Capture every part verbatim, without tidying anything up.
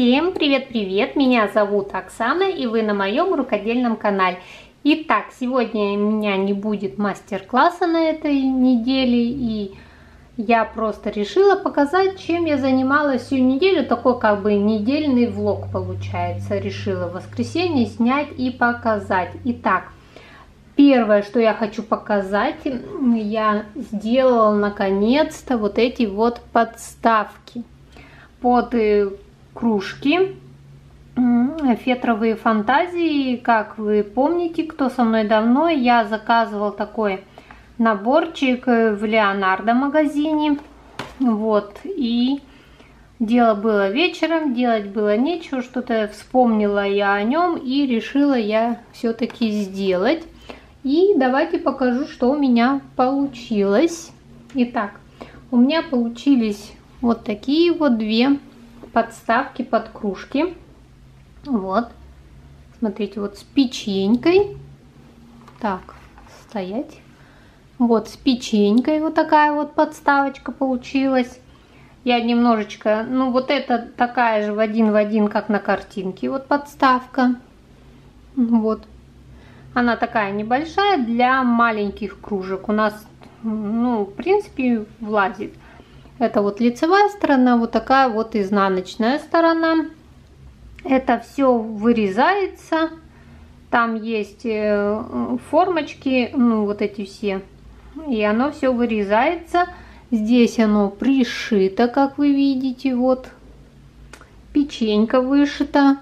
Всем привет-привет! Меня зовут Оксана, и вы на моем рукодельном канале. Итак, сегодня у меня не будет мастер-класса на этой неделе, и я просто решила показать, чем я занималась всю неделю. Такой как бы недельный влог получается. Решила в воскресенье снять и показать. Итак, первое, что я хочу показать, я сделала наконец-то вот эти вот подставки под кружки фетровые фантазии. Как вы помните, кто со мной давно, я заказывал такой наборчик в Леонардо магазине. Вот, и дело было вечером, делать было нечего, что-то вспомнила я о нем и решила я все-таки сделать. И давайте покажу, что у меня получилось. Итак, у меня получились вот такие вот две подставки под кружки. Вот, смотрите, вот с печенькой. Так, стоять. Вот с печенькой вот такая вот подставочка получилась. Я немножечко, ну вот это такая же в один в один, как на картинке, вот подставка. Вот, она такая небольшая для маленьких кружек. У нас, ну, в принципе, влазит. Это вот лицевая сторона, вот такая вот изнаночная сторона. Это все вырезается. Там есть формочки, ну вот эти все. И оно все вырезается. Здесь оно пришито, как вы видите. Вот печенька вышита.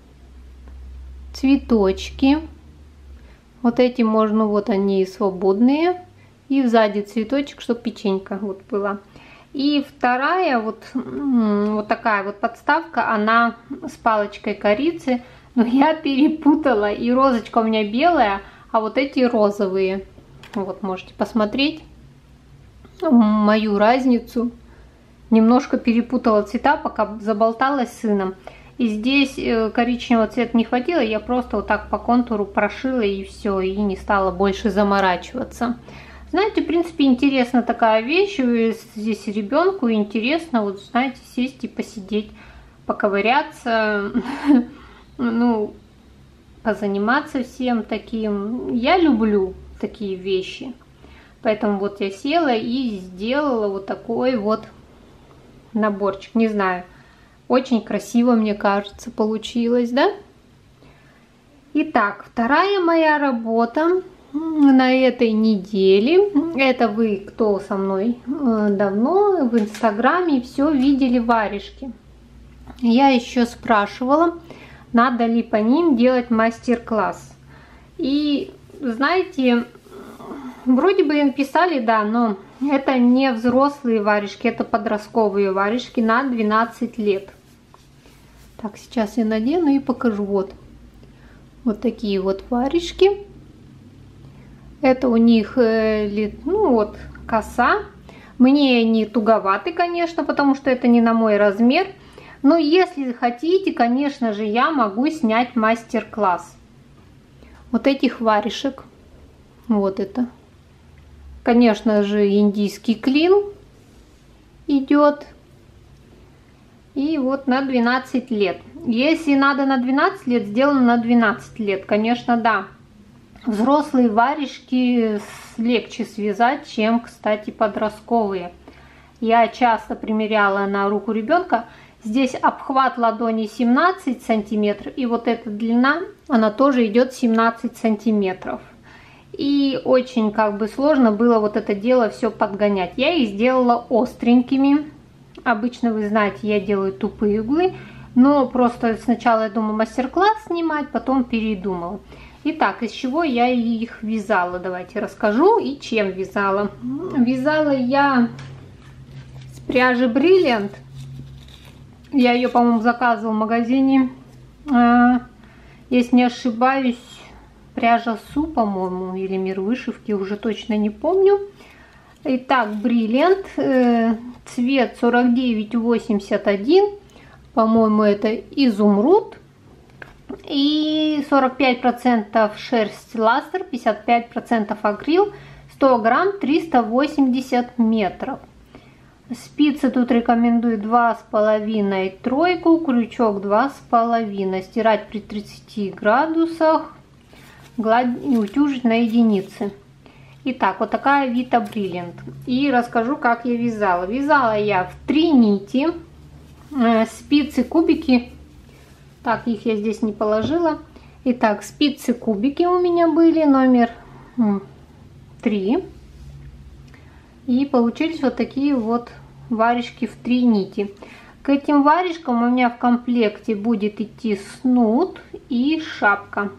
Цветочки. Вот эти можно, вот они свободные. И сзади цветочек, чтобы печенька вот была. И вторая вот, вот такая вот подставка, она с палочкой корицы, но я перепутала, и розочка у меня белая, а вот эти розовые. Вот можете посмотреть мою разницу. Немножко перепутала цвета, пока заболталась с сыном. И здесь коричневого цвета не хватило, я просто вот так по контуру прошила и все, и не стала больше заморачиваться. Знаете, в принципе, интересна такая вещь, здесь ребенку интересно, вот, знаете, сесть и посидеть, поковыряться, ну, позаниматься всем таким. Я люблю такие вещи, поэтому вот я села и сделала вот такой вот наборчик, не знаю, очень красиво, мне кажется, получилось, да? Итак, вторая моя работа на этой неделе, это вы, кто со мной давно в инстаграме, все видели варежки. Я еще спрашивала, надо ли по ним делать мастер-класс. И знаете, вроде бы написали, да, но это не взрослые варежки, это подростковые варежки на двенадцать лет. Так, сейчас я надену и покажу. Вот, вот такие вот варежки. Это у них, ну вот, коса. Мне они туговаты, конечно, потому что это не на мой размер. Но если хотите, конечно же, я могу снять мастер-класс вот этих варежек. Вот это. Конечно же, индийский клин идет. И вот на двенадцать лет. Если надо на двенадцать лет, сделано на двенадцать лет. Конечно, да. Взрослые варежки легче связать, чем, кстати, подростковые. Я часто примеряла на руку ребенка. Здесь обхват ладони семнадцать сантиметров, и вот эта длина, она тоже идет семнадцать сантиметров. И очень как бы сложно было вот это дело все подгонять. Я их сделала остренькими. Обычно, вы знаете, я делаю тупые углы, но просто сначала я думала мастер-класс снимать, потом передумала. Итак, из чего я их вязала, давайте расскажу, и чем вязала. Вязала я с пряжи Brilliant. Я ее, по-моему, заказывала в магазине, если не ошибаюсь, пряжа Су, по-моему, или Мир вышивки, уже точно не помню. Итак, Brilliant, цвет сорок девять восемьдесят один, по-моему, это изумруд. И сорок пять процентов шерсть ластер, пятьдесят пять процентов акрил, сто грамм, триста восемьдесят метров. Спицы тут рекомендую два с половиной, тройку, крючок два с половиной. Стирать при тридцати градусах, гладь и утюжить на единицы. Итак, вот такая Vita Brilliant. И расскажу, как я вязала. Вязала я в три нити. Спицы, кубики. Так, их я здесь не положила. Итак, спицы, кубики у меня были, номер три. И получились вот такие вот варежки в три нити. К этим варежкам у меня в комплекте будет идти снуд и шапка.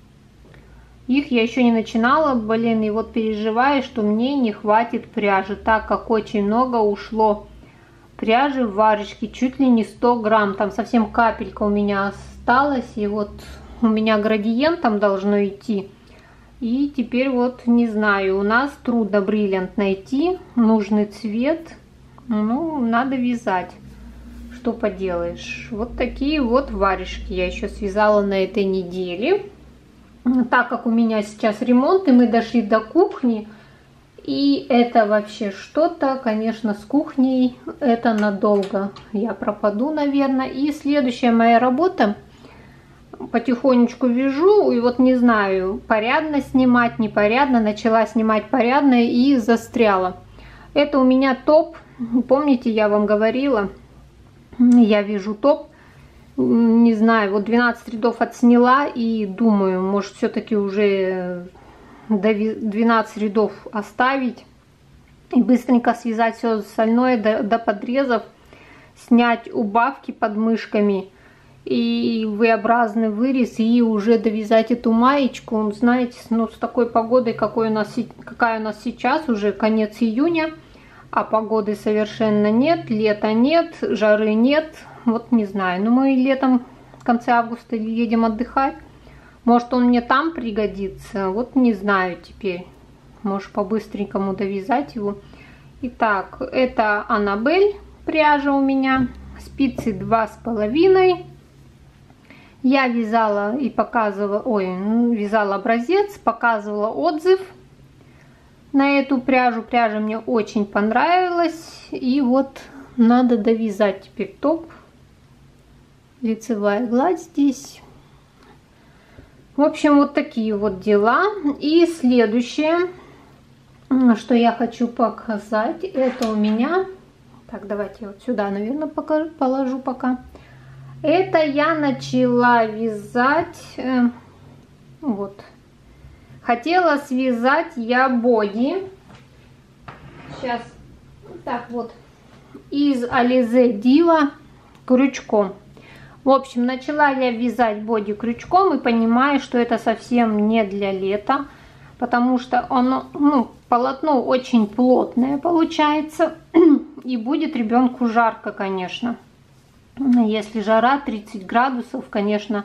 Их я еще не начинала, блин, и вот переживаю, что мне не хватит пряжи, так как очень много ушло пряжи в варежки, чуть ли не сто грамм, там совсем капелька у меня осталась, и вот у меня градиентом должно идти. И теперь вот не знаю, у нас трудно бриллиант найти, нужный цвет, ну, надо вязать, что поделаешь. Вот такие вот варежки я еще связала на этой неделе. Так как у меня сейчас ремонт, и мы дошли до кухни, и это вообще что-то, конечно, с кухней, это надолго. Я пропаду, наверное. И следующая моя работа, потихонечку вяжу, и вот не знаю, порядно снимать, непорядно, начала снимать порядно и застряла. Это у меня топ, помните, я вам говорила, я вяжу топ. Не знаю, вот двенадцать рядов отсняла и думаю, может все-таки уже двенадцать рядов оставить и быстренько связать все остальное до, до подрезов, снять убавки под мышками и V-образный вырез и уже довязать эту маечку. Знаете, ну с такой погодой, какой у нас, какая у нас сейчас, уже конец июня, а погоды совершенно нет, лета нет, жары нет. Вот не знаю, но мы летом в конце августа едем отдыхать. Может, он мне там пригодится. Вот не знаю теперь. Может, по-быстренькому довязать его. Итак, это Аннабель пряжа у меня. Спицы два с половиной. Я вязала и показывала, ой, вязала образец, показывала отзыв на эту пряжу. Пряжа мне очень понравилась. И вот надо довязать теперь топ. Лицевая гладь здесь. В общем, вот такие вот дела. И следующее, что я хочу показать, это у меня... Так, давайте вот сюда, наверное, покажу, положу пока. Это я начала вязать... Э, вот. Хотела связать я боди. Сейчас. Так, вот. Из Alize Diva крючком. В общем, начала я вязать боди крючком и понимаю, что это совсем не для лета, потому что оно, ну, полотно очень плотное получается, и будет ребенку жарко, конечно. Если жара тридцать градусов, конечно,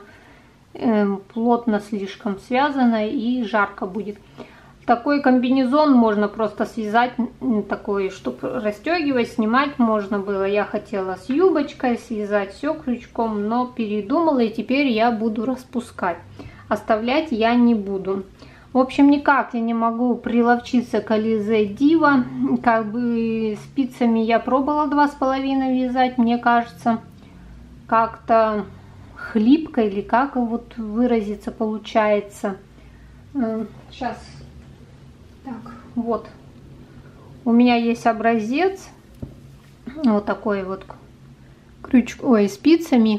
плотно слишком связано и жарко будет. Такой комбинезон можно просто связать, такой, чтобы расстегивать, снимать можно было. Я хотела с юбочкой связать все крючком, но передумала, и теперь я буду распускать. Оставлять я не буду. В общем, никак я не могу приловчиться к Alize Diva. Как бы спицами я пробовала два с половиной вязать, мне кажется, как-то хлипко или как вот выразиться получается. Сейчас. Так, вот, у меня есть образец, вот такой вот крючок, ой, спицами,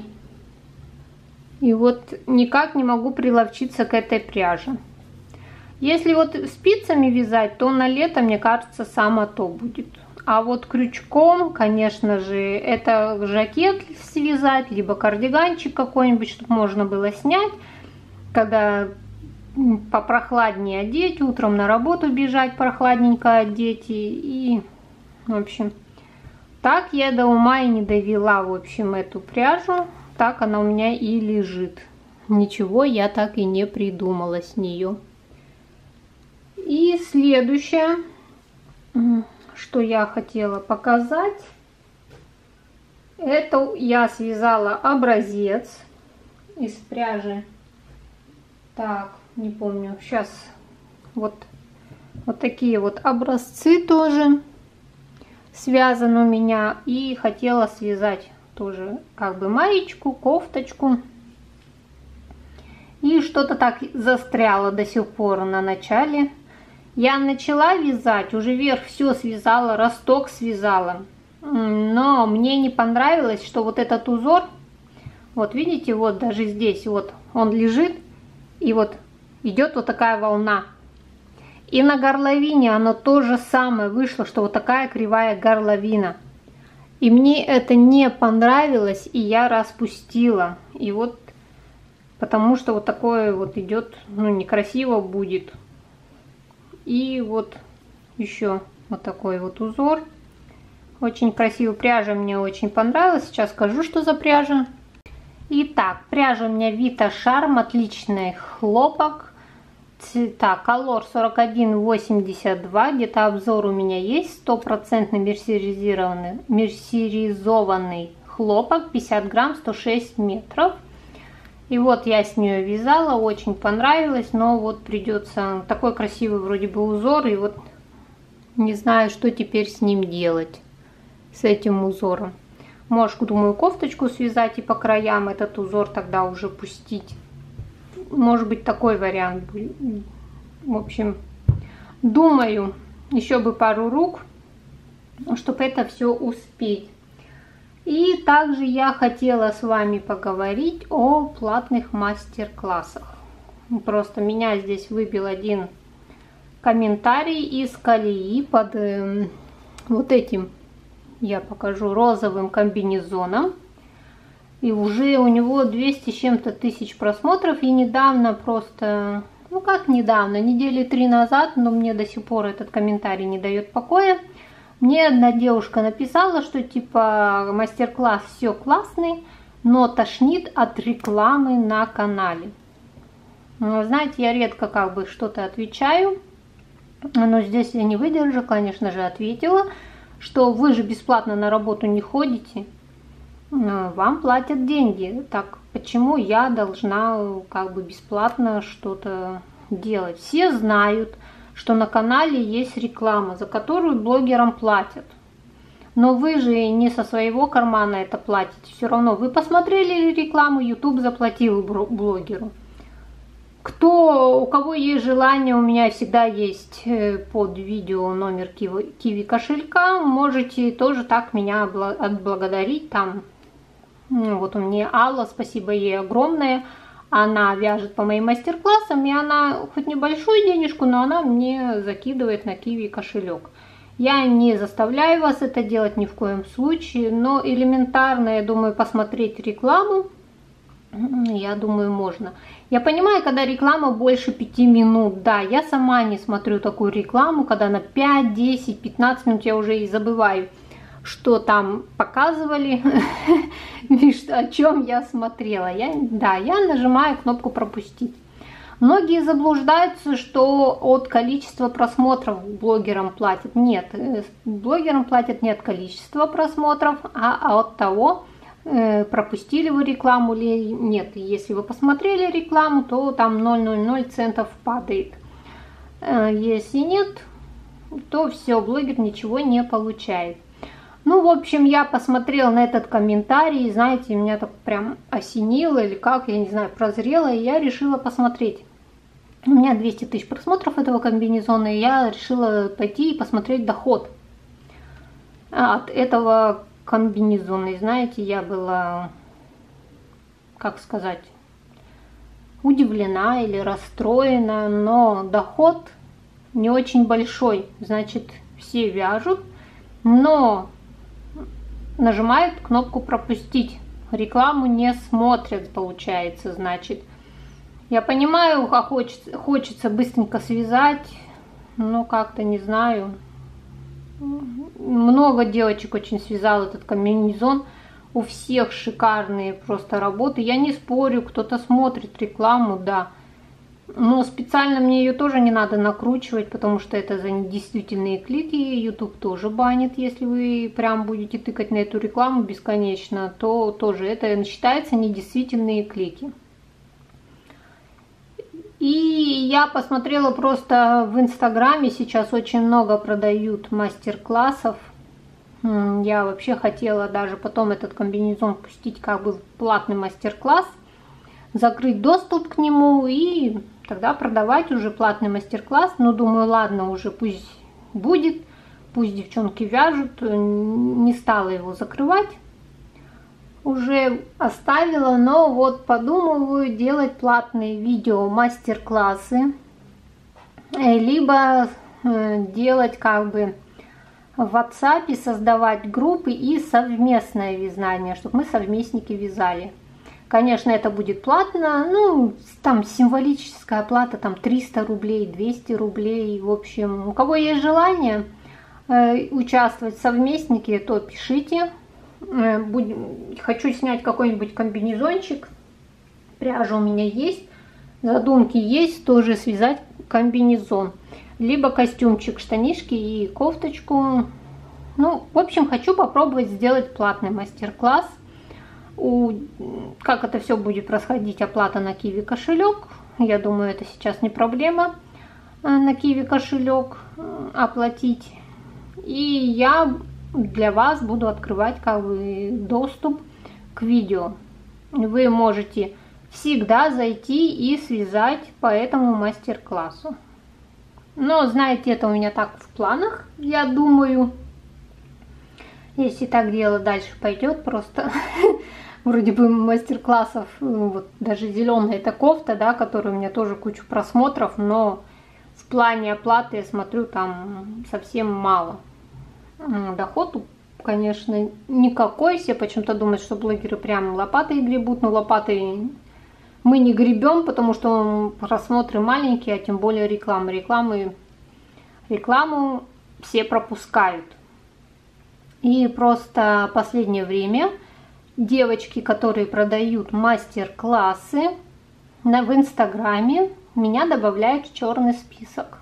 и вот никак не могу приловчиться к этой пряже. Если вот спицами вязать, то на лето, мне кажется, само то будет. А вот крючком, конечно же, это жакет связать, либо кардиганчик какой-нибудь, чтобы можно было снять, когда... попрохладнее одеть, утром на работу бежать, прохладненько одеть. И, и, в общем, так я до ума и не довела, в общем, эту пряжу. Так она у меня и лежит. Ничего я так и не придумала с нее. И следующее, что я хотела показать, это я связала образец из пряжи. Так, не помню, сейчас вот, вот такие вот образцы тоже. связан у меня. И хотела связать тоже как бы маечку, кофточку. И что-то так застряло до сих пор на начале. Я начала вязать, уже вверх все связала, росток связала. Но мне не понравилось, что вот этот узор, вот видите, вот даже здесь вот он лежит, и вот идет вот такая волна. И на горловине оно то же самое вышло, что вот такая кривая горловина. И мне это не понравилось, и я распустила. И вот потому что вот такое вот идет, ну, некрасиво будет. И вот еще вот такой вот узор. Очень красивая пряжа, мне очень понравилась. Сейчас скажу, что за пряжа. Итак, пряжа у меня Vita Charm, отличный хлопок. Цвета Color сорок один восемьдесят два. Где-то обзор у меня есть. Стопроцентный мерсеризированный, мерсеризованный хлопок. пятьдесят грамм, сто шесть метров. И вот я с нее вязала, очень понравилось, но вот придется такой красивый вроде бы узор, и вот не знаю, что теперь с ним делать, с этим узором. Может, думаю, кофточку связать и по краям этот узор тогда уже пустить. Может быть, такой вариант. В общем, думаю, еще бы пару рук, чтобы это все успеть. И также я хотела с вами поговорить о платных мастер-классах. Просто меня здесь выбил один комментарий из колеи под э, вот этим, я покажу, розовым комбинезоном. И уже у него двести с чем-то тысяч просмотров. И недавно просто, ну как недавно, недели три назад, но мне до сих пор этот комментарий не дает покоя. Мне одна девушка написала, что типа мастер-класс все классный, но тошнит от рекламы на канале. Ну, знаете, я редко как бы что-то отвечаю, но здесь я не выдержу, конечно же, ответила, что вы же бесплатно на работу не ходите, вам платят деньги, так почему я должна как бы бесплатно что-то делать? Все знают, что на канале есть реклама, за которую блогерам платят. Но вы же не со своего кармана это платите. Все равно вы посмотрели рекламу, YouTube заплатил блогеру. Кто, у кого есть желание, у меня всегда есть под видео номер Киви, Киви кошелька. Можете тоже так меня отблагодарить. Там, ну, вот у меня Алла, спасибо ей огромное. Она вяжет по моим мастер-классам, и она хоть небольшую денежку, но она мне закидывает на Киви кошелек. Я не заставляю вас это делать ни в коем случае, но элементарно, я думаю, посмотреть рекламу, я думаю, можно. Я понимаю, когда реклама больше пяти минут, да, я сама не смотрю такую рекламу, когда на пять, десять, пятнадцать минут я уже и забываю, что там показывали, о чем я смотрела. Я, да, я нажимаю кнопку «Пропустить». Многие заблуждаются, что от количества просмотров блогерам платят. Нет, блогерам платят не от количества просмотров, а от того, пропустили вы рекламу или нет. Если вы посмотрели рекламу, то там ноль целых ноль ноль центов падает. Если нет, то все, блогер ничего не получает. Ну, в общем, я посмотрела на этот комментарий, и, знаете, меня так прям осенило, или как, я не знаю, прозрело, и я решила посмотреть. У меня двести тысяч просмотров этого комбинезона, и я решила пойти и посмотреть доход от этого комбинезона. И, знаете, я была, как сказать, удивлена или расстроена, но доход не очень большой. Значит, все вяжут, но нажимают кнопку «Пропустить». Рекламу не смотрят, получается, значит. Я понимаю, как хочется, хочется быстренько связать, но как-то не знаю. Много девочек очень связал этот комбинезон. У всех шикарные просто работы. Я не спорю, кто-то смотрит рекламу, да. Но специально мне ее тоже не надо накручивать, потому что это за недействительные клики. YouTube тоже банит, если вы прям будете тыкать на эту рекламу бесконечно, то тоже это считается недействительные клики. И я посмотрела просто в Инстаграме, сейчас очень много продают мастер-классов Я вообще хотела даже потом этот комбинезон пустить как бы в платный мастер-класс, закрыть доступ к нему и тогда продавать уже платный мастер-класс. Но думаю, ладно, уже пусть будет, пусть девчонки вяжут. Не стала его закрывать, уже оставила, но вот подумываю делать платные видео мастер-классы, либо делать как бы в WhatsApp, создавать группы и совместное вязание, чтобы мы совместники вязали. Конечно, это будет платно, ну, там символическая оплата, там триста рублей, двести рублей, в общем, у кого есть желание э, участвовать в совместнике, то пишите. Э, будем, хочу снять какой-нибудь комбинезончик, пряжа у меня есть, задумки есть, тоже связать комбинезон. Либо костюмчик, штанишки и кофточку. Ну, в общем, хочу попробовать сделать платный мастер-класс. У... Как это все будет происходить, оплата на Киви кошелек. Я думаю, это сейчас не проблема на Киви кошелек оплатить. И я для вас буду открывать как бы доступ к видео. Вы можете всегда зайти и связать по этому мастер-классу. Но, знаете, это у меня так в планах, я думаю. Если так дело дальше пойдет, просто вроде бы мастер-классов, вот даже зеленая эта кофта, да, которая у меня тоже кучу просмотров, но в плане оплаты, я смотрю, там совсем мало. Доход, конечно, никакой. Все почему-то думают, что блогеры прям лопатой гребут, но лопатой мы не гребем, потому что просмотры маленькие, а тем более рекламы. Рекламы, рекламу все пропускают. И просто в последнее время девочки, которые продают мастер-классы в Инстаграме, меня добавляют в черный список.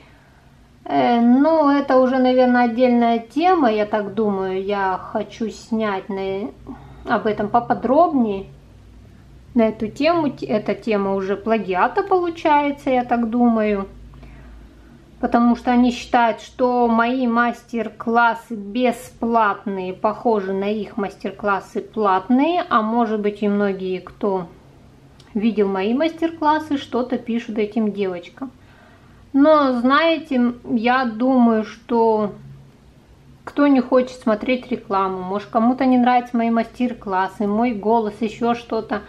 Э, ну, это уже, наверное, отдельная тема, я так думаю. Я хочу снять на, об этом поподробнее. На эту тему, эта тема уже плагиата получается, я так думаю, потому что они считают, что мои мастер-классы бесплатные, похожи на их мастер-классы платные, а может быть и многие, кто видел мои мастер-классы, что-то пишут этим девочкам. Но, знаете, я думаю, что кто не хочет смотреть рекламу, может кому-то не нравятся мои мастер-классы, мой голос, еще что-то,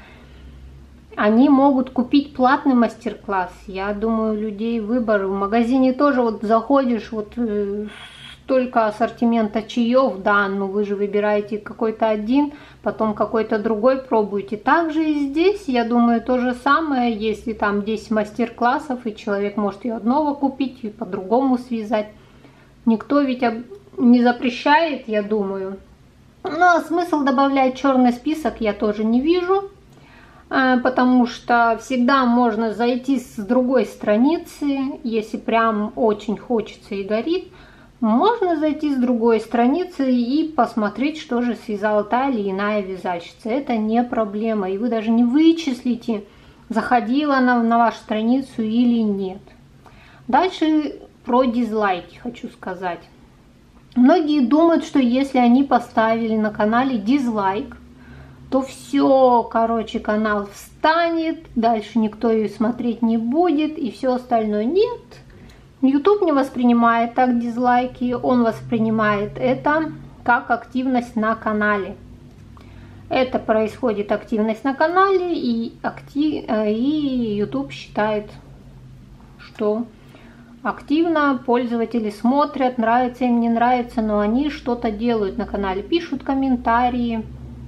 они могут купить платный мастер-класс. Я думаю, людей выбор. В магазине тоже вот заходишь, вот э, столько ассортимента чаев, да, но вы же выбираете какой-то один, потом какой-то другой пробуете. Также и здесь, я думаю, то же самое, если там десять мастер-классов, и человек может и одного купить, и по-другому связать. Никто ведь не запрещает, я думаю. Ну, а смысл добавлять черный список я тоже не вижу. Потому что всегда можно зайти с другой страницы, если прям очень хочется и горит, можно зайти с другой страницы и посмотреть, что же связала та или иная вязальщица. Это не проблема, и вы даже не вычислите, заходила она на вашу страницу или нет. Дальше про дизлайки хочу сказать. Многие думают, что если они поставили на канале дизлайк, то все, короче, канал встанет, дальше никто ее смотреть не будет и все остальное. Нет, YouTube не воспринимает так дизлайки, он воспринимает это как активность на канале. Это происходит активность на канале, и, актив... и YouTube считает, что активно пользователи смотрят, нравится им, не нравится, но они что-то делают на канале, пишут комментарии,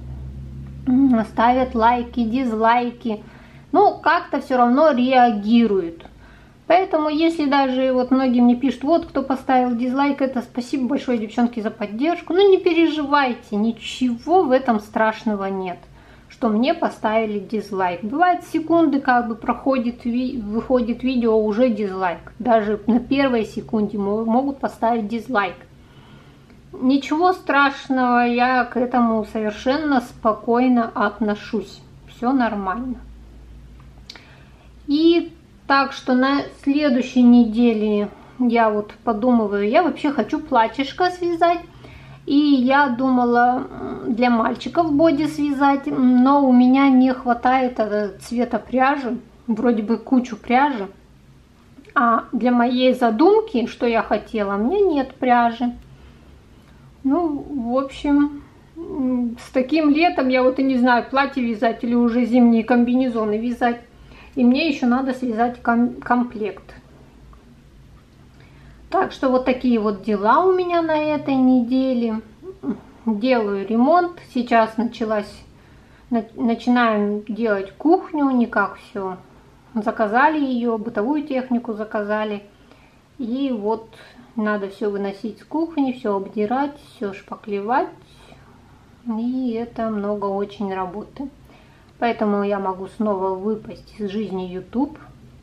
ставят лайки, дизлайки, ну, как-то все равно реагируют. Поэтому, если даже вот многие мне пишут, вот кто поставил дизлайк, это спасибо большое, девчонки, за поддержку, ну, не переживайте, ничего в этом страшного нет, что мне поставили дизлайк. Бывают секунды, как бы проходит, выходит видео, уже дизлайк. Даже на первой секунде могут поставить дизлайк. Ничего страшного, я к этому совершенно спокойно отношусь. Все нормально. И так что на следующей неделе я вот подумываю, я вообще хочу платьишко связать. И я думала для мальчиков боди связать, но у меня не хватает цвета пряжи, вроде бы кучу пряжи. А для моей задумки, что я хотела, у меня нет пряжи. Ну, в общем, с таким летом я вот и не знаю, платье вязать или уже зимние комбинезоны вязать. И мне еще надо связать ком комплект. Так что вот такие вот дела у меня на этой неделе. Делаю ремонт. Сейчас началась, начинаем делать кухню, никак все. Заказали ее, бытовую технику заказали. И вот надо все выносить с кухни, все обдирать, все шпаклевать. И это много очень работы. Поэтому я могу снова выпасть из жизни YouTube.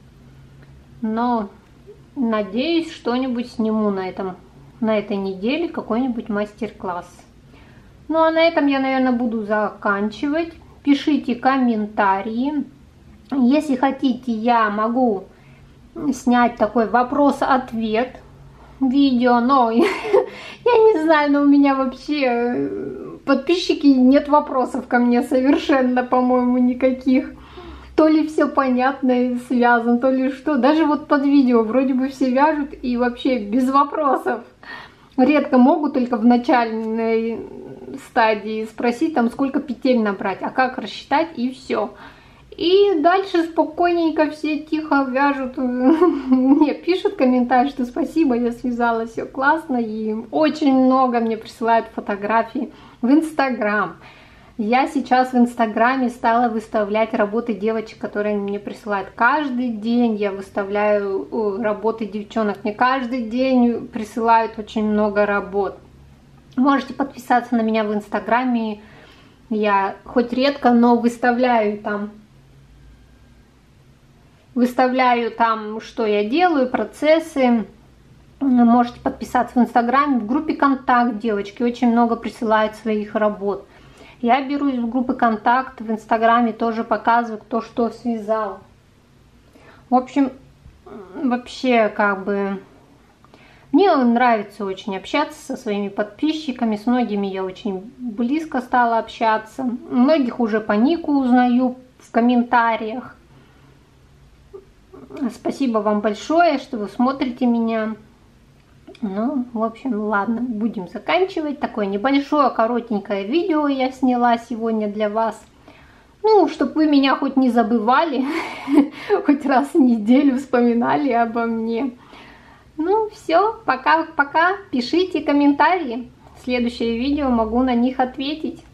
Но надеюсь, что-нибудь сниму на, этом, на этой неделе, какой-нибудь мастер-класс. Ну а на этом я, наверное, буду заканчивать. Пишите комментарии. Если хотите, я могу снять такой вопрос-ответ видео, но я не знаю, но у меня вообще подписчики, нет вопросов ко мне совершенно, по-моему, никаких. То ли все понятно и связано, то ли что. Даже вот под видео вроде бы все вяжут и вообще без вопросов. Редко могут только в начальной стадии спросить, там, сколько петель набрать, а как рассчитать, и все. И дальше спокойненько все тихо вяжут. Мне пишут комментарий, что спасибо, я связала, все классно. И очень много мне присылают фотографии в Инстаграм. Я сейчас в Инстаграме стала выставлять работы девочек, которые мне присылают. Каждый день я выставляю работы девчонок. Мне каждый день присылают очень много работ. Можете подписаться на меня в Инстаграме. Я хоть редко, но выставляю там. Выставляю там, что я делаю, процессы. Можете подписаться в Инстаграме. В группе «Контакт» девочки очень много присылают своих работ. Я беру из группы «Контакт», в Инстаграме тоже показываю, кто что связал. В общем, вообще, как бы, мне нравится очень общаться со своими подписчиками. С многими я очень близко стала общаться. Многих уже по нику узнаю в комментариях. Спасибо вам большое, что вы смотрите меня. Ну, в общем, ладно, будем заканчивать. Такое небольшое, коротенькое видео я сняла сегодня для вас. Ну, чтобы вы меня хоть не забывали, хоть раз в неделю вспоминали обо мне. Ну, все, пока-пока. Пишите комментарии. Следующее видео могу на них ответить.